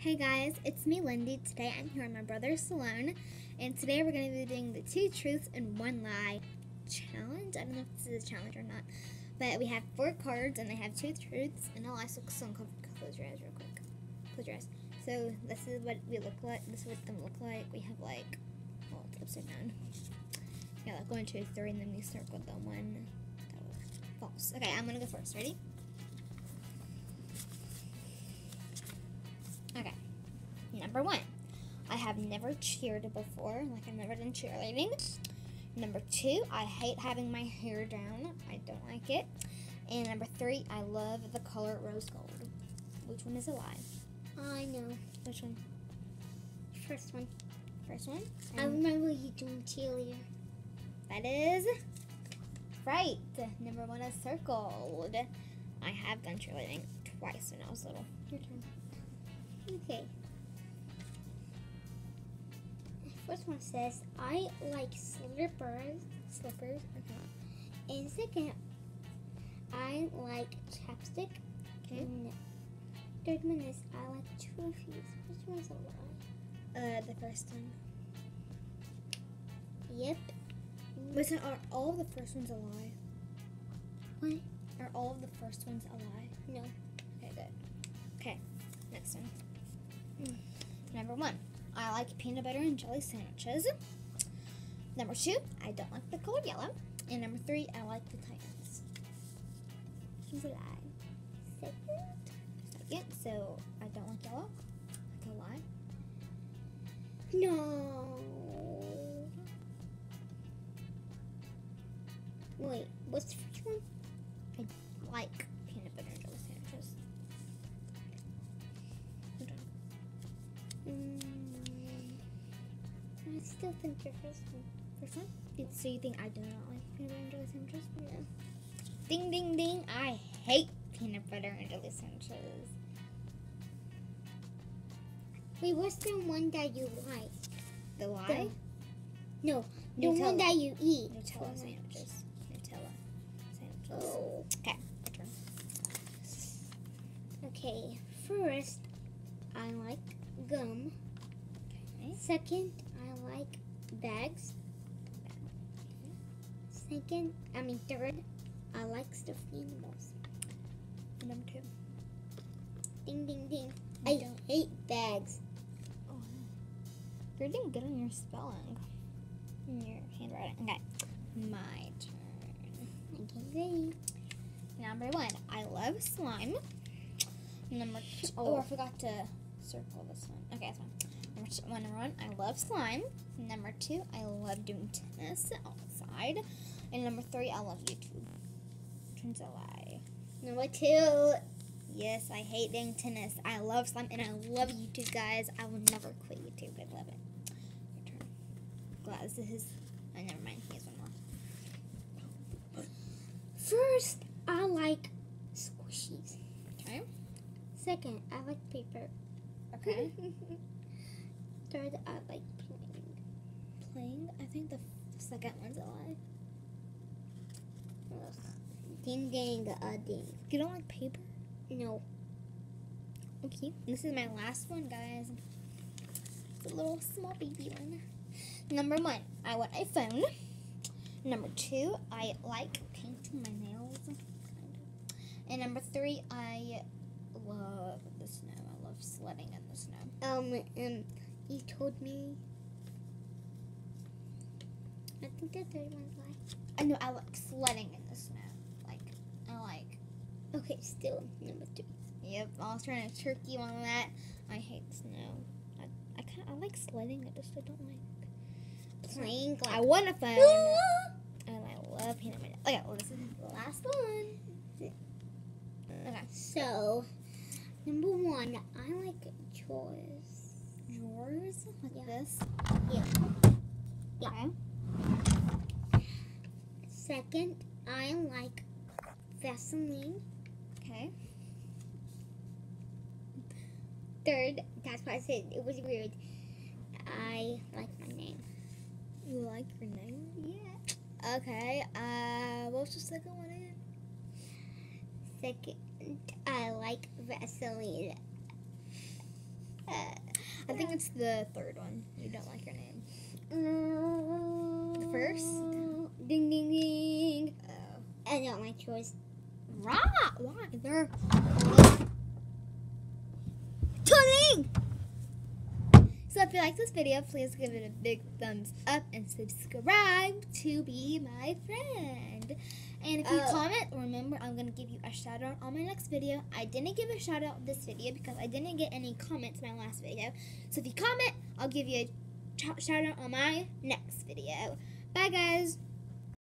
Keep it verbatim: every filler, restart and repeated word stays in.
Hey guys, it's me Lindy. Today I'm here with my brother Salone, and today we're going to be doing the two truths and one lie challenge. I don't know if this is a challenge or not, but we have four cards and they have two truths and a lie. So close your eyes real quick. Close your eyes. So this is what we look like. This is what them look like. We have like, well, it's upside down. Yeah, like one, two, three, and then we circled the one that was false. Okay, I'm gonna go first. Ready? Okay. Number one, I have never cheered before. Like, I've never done cheerleading. Number two, I hate having my hair down. I don't like it. And number three, I love the color rose gold. Which one is a lie? I know. Which one? First one. First one? I remember you doing cheerleader. That is right. Number one is circled. I have done cheerleading twice when I was little. Your turn. Okay. First one says, I like slippers. Slippers. Okay. And second, I like chapstick. Okay. And third one is, I like trophies. Which one's a lie? Uh, the first one. Yep. Listen, are all of the first ones a lie? What? Are all of the first ones a lie? No. Okay, good. Okay, next one. Mm. Number one, I like peanut butter and jelly sandwiches. Number two, I don't like the color yellow. And number three, I like the Titans. She's a lie. Second? Second, so I don't like yellow. Like a lie. No. Wait, what's the first one? I like peanut butter and jelly sandwiches. Mm, I still think your first one. First one? So you think I do not like peanut butter and jelly sandwiches? No. Ding, ding, ding. I hate peanut butter and jelly sandwiches. Wait, what's the one that you like? The lie? No, the Nutella. one that you eat. Nutella sandwiches. Nutella sandwiches. Oh. Okay, your turn. Okay, first, I like gum. Okay. Second, I like bags. Second, I mean third, I like stuffed animals. Number two. Ding, ding, ding. You I don't. hate bags. Oh, you're doing good on your spelling. And your handwriting. Okay, my turn. Okay, ready. Number one, I love slime. Number two, oh, I forgot to circle this one. Okay, that's fine. Number two, one, number one, I love slime. Number two, I love doing tennis outside. And number three, I love YouTube. Which one's a lie? Number two. Yes, I hate doing tennis. I love slime and I love YouTube, guys. I will never quit YouTube. I love it. Your turn. Glad this is. Oh, never mind. Here's one more. First, I like squishies. Okay. Second, I like paper. Okay. Third, I like playing. Playing. I think the second one's a lie. Ugh. Ding, ding, uh, ding. You don't like paper? No. Okay. This is my last one, guys. It's a little small baby one. Number one, I want a phone. Number two, I like painting my nails. Kind of. And number three, I love the snow. I love sledding in the snow. Um, um, you told me. I think the third one's like. I know I like sledding in the snow. Like, I like. Okay, still number two. Yep, I was trying to trick you on that. I hate snow. I, I kind of I like sledding. I just I don't like Playing like. I want a phone. And I love peanut butter. Okay, well, this is the last one. Okay. So, number one, I like drawers. Drawers? Like Yeah. this? Yeah. Yeah. Okay. Second, I like Vaseline. Okay. Third, that's why I said it was weird. I like my name. You like your name? Yeah. Okay. Uh, what's the second one again? Second, I like Vaseline. I think it's the third one. You don't like your name. The first? Ding, ding, ding. Oh. I don't like yours. Right. Why? They're turning. So if you like this video, please give it a big thumbs up and subscribe to be my friend. And if you Uh, comment, remember I'm going to give you a shout out on my next video. I didn't give a shout out this video because I didn't get any comments in my last video. So if you comment, I'll give you a ch- shout out on my next video. Bye guys.